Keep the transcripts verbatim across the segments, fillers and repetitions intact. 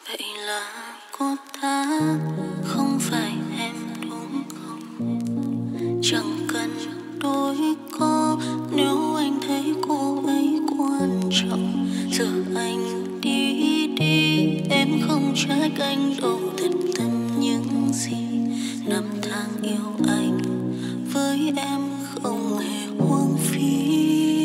Vậy là cô ta không phải em đúng không? Chẳng cần đôi co nếu anh thấy cô ấy quan trọng. Giờ anh đi đi, em không trách anh đâu. Thật tâm những gì năm tháng yêu anh với em không hề hoang phí.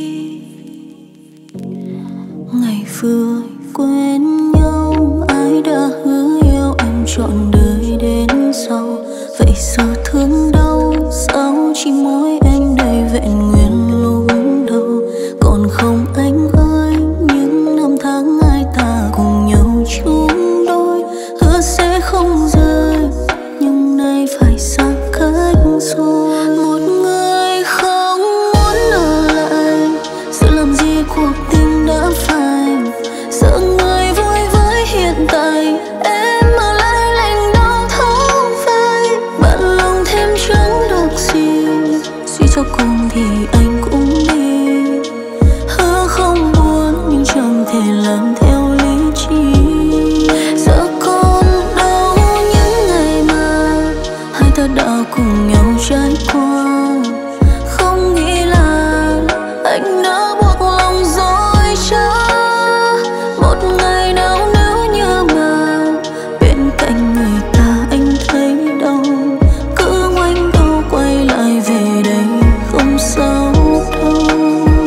Ngày vừa quên nhau, ai đã hứa yêu em trọn đời đến sau. Vậy giờ thương đau sao chỉ mỗi em đây vẹn nguyên lúc đầu. Còn không anh ơi, những năm tháng ai ta cùng nhau chung đôi. Hứa sẽ không rời nhưng nay phải xa cách rồi. Một người không muốn ở lại, giờ làm gì cuộc tình đã phai. Sợ người vui với hiện tại, em ở lại lạnh đau thấu vai. Bạn lòng thêm chẳng được gì, suy cho cùng thì anh cũng đi. Hứa không buồn nhưng chẳng thể làm theo lý trí. Giờ còn đâu những ngày mà hai ta đã cùng nhau trải qua. Không nghĩ là anh đã buộc lòng dối trá. Một ngày nào nếu như mà bên cạnh người ta anh thấy đau, cứ ngoảnh đầu quay lại về đây không sao đâu.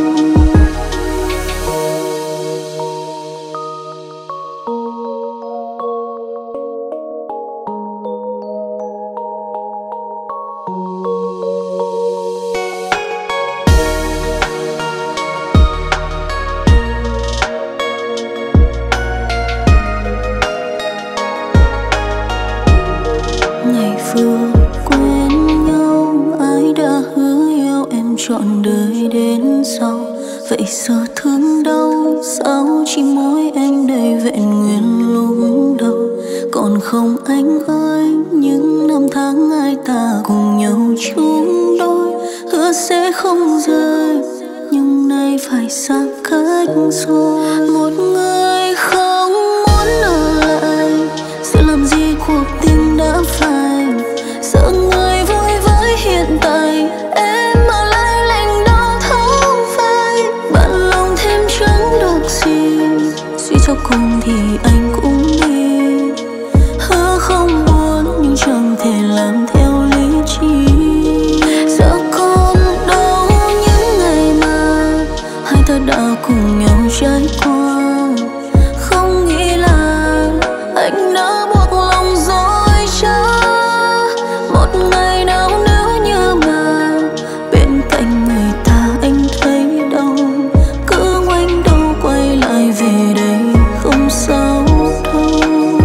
Ngày vừa quên nhau, ai đã hứa yêu em trọn đời đến sau. Vậy giờ thương đau sao chỉ mỗi em đây vẹn nguyên lúc đầu. Còn không anh ơi, những năm tháng ai ta cùng nhau chung đôi. Hứa sẽ không rời nhưng nay phải xa cách rồi. Một người không muốn ở lại, giờ làm gì cuộc tình đã phai. Sợ người vui với hiện tại, em ở lại lạnh đau thấu vai. Bạn lòng thêm chẳng được gì, suy cho cùng thì anh cũng đi. Hứa không buồn nhưng chẳng thể làm theo lý trí. Giờ còn đâu những ngày mà hai ta đã cùng nhau trải qua. Không nghĩ là anh đã buộc lòng dối trá. Một ngày nào nếu như mà bên cạnh người ta anh thấy đau, cứ ngoảnh đầu quay lại về đây không sao đâu.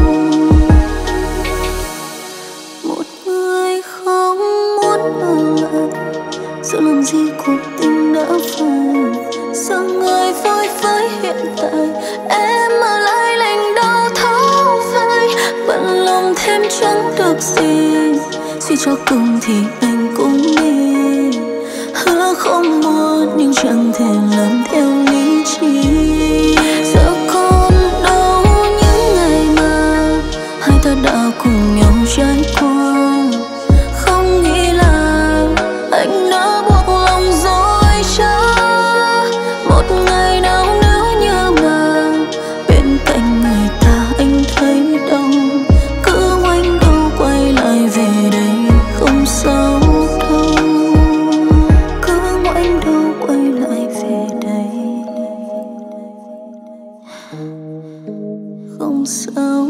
Một người không muốn ở lại, giờ làm gì cuộc tình đã phai. Sao người vui với hiện tại, em ở lại lạnh đau thấu vai. Bận lòng thêm chẳng được gì, suy cho cùng thì anh cũng đi. Hứa không buồn nhưng chẳng thể làm theo lý trí. Giờ còn đâu những ngày mà hai ta đã cùng nhau trải qua. Không nghĩ là anh đã buộc lòng dối trá. Một ngày nào nếu như mà bên cạnh người ta anh thấy đau, cứ ngoảnh đầu quay lại về đây không sao đâu. Cứ ngoảnh đầu quay lại về đây không sao.